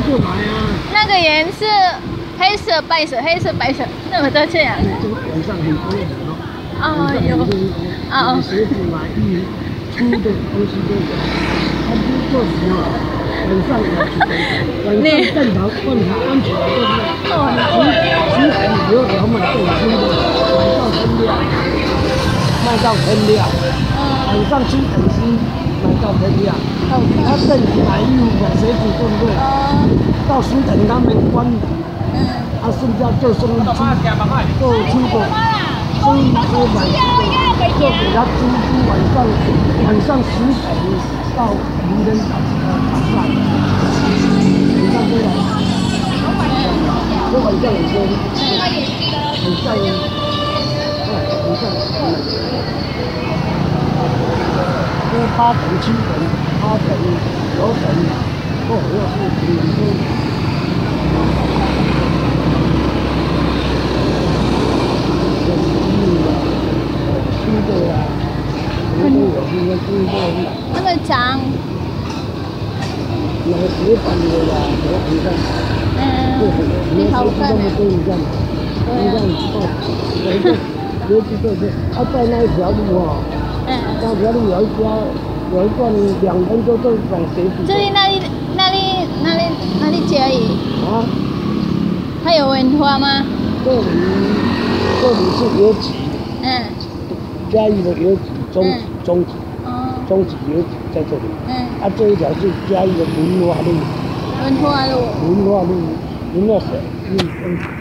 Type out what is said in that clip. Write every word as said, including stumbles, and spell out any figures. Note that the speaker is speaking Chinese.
就买啊。 那个颜色，黑色、白色、黑色、白色，那么多这样。 就晚上很多人哦。 哦，有。哦。 鞋子买衣出的东西都有。他不是做什么？晚上晚上正常问他安全对不对？哦。十十点以后要买更新的，买到天亮，卖到天亮。晚上七点七买到天亮。他正常买衣服买鞋子对不对？到十点他们关了。啊，剩下做生意出，做出的生意出买的，就给他租租晚上晚上十点到明天早呃早上，晚上过来，这晚上很多，很像，哎，很像，因为八点七点八点九点，哦，要是挺多。 那么长。 那个铁板的呀，我看看。嗯。你好看。你看，你看，哦，有一个，有几个是，他在那一条路哦。嗯。那条路有一家，有一段两边都是种鞋子。 这里哪里哪里哪里哪里嘉义？ 啊。 还有文化吗？ 这里，这里是有几。嗯。嘉义的有几中几中几。中级有在这里，嗯，啊，这一条是嘉义的文化路， 文化路， 文化路，文化路，嗯嗯。